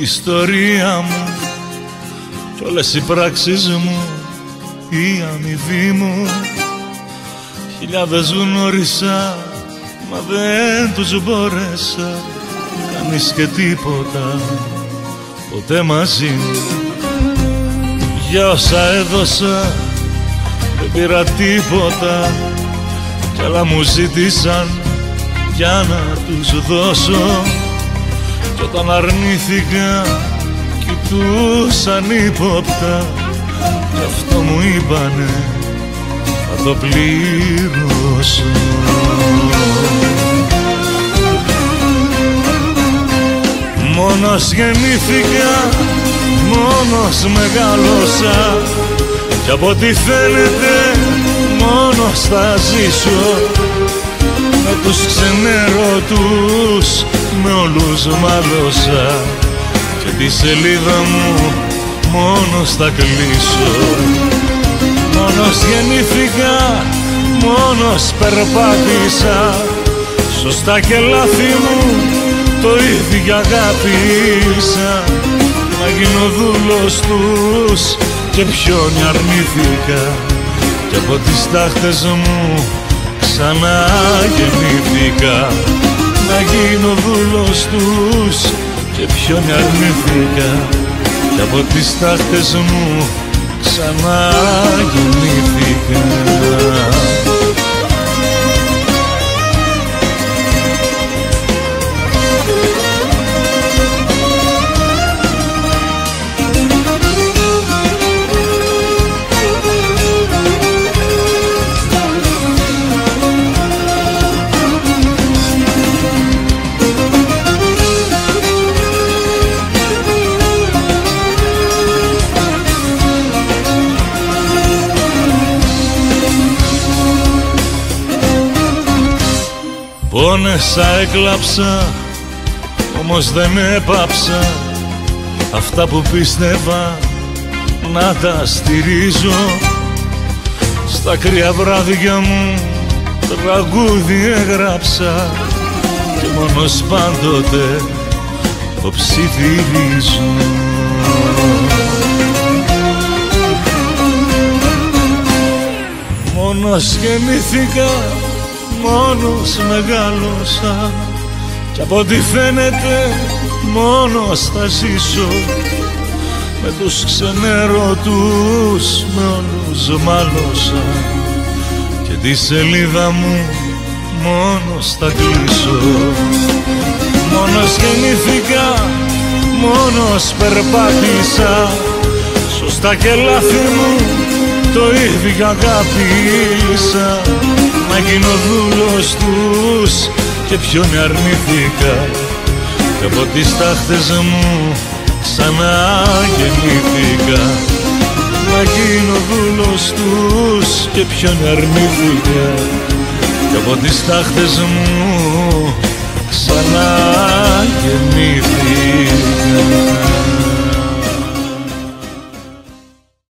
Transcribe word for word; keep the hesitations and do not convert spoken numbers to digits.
ιστορία μου κι όλες οι πράξεις μου, η αμοιβή μου. Χιλιάδες γνώρισα, μα δεν τους μπόρεσα, κανείς και τίποτα, ποτέ μαζί μου. Για όσα έδωσα δεν πήρα τίποτα, κι άλλα μου ζήτησαν για να τους δώσω. Κι όταν αρνήθηκα κοιτούσαν ύποπτα, κι αυτό μου είπανε θα το πληρώσω. Μόνος γεννήθηκα, μόνος μεγάλωσα, κι από ό,τι φαίνεται μόνος θα ζήσω. Με τους ξενέρωτους με όλους μάλωσα, και τη σελίδα μου μόνος θα κλείσω. Μόνος γεννήθηκα, μόνος περπάτησα, σωστά και λάθη μου το ίδιο αγάπησα. Να γίνω δούλος τους και ποιον αρνήθηκα, και από τις τάχτες μου ξανά γεννήθηκα. Να γίνω δούλος τους και ποιον αρνήθηκα, και από τις τάχτες μου ξανά γεννήθηκα. Πόνεσα, έκλαψα, όμως δεν έπαψα αυτά που πίστευα να τα στηρίζω. Στα κρύα βράδια μου τραγούδι έγραψα, και μόνος πάντοτε το ψιθυρίζω. Μόνος γεννήθηκα, μόνος μεγάλωσα, κι από ό,τι φαίνεται μόνος θα ζήσω. Με τους ξενέρωτους με όλους μάλωσα, και τη σελίδα μου μόνος θα κλείσω. Μόνος γεννήθηκα, μόνος περπάτησα, σωστά και λάθη μου το ίδιο αγάπησα. Να γίνω δούλος τους και ποιον αρνήθηκα, και από τις τάχτες μου ξανά γεννήθηκα. Να γίνω δούλος τους και ποιον αρνήθηκα, και από τις τάχτες μου ξανά γεννήθηκα.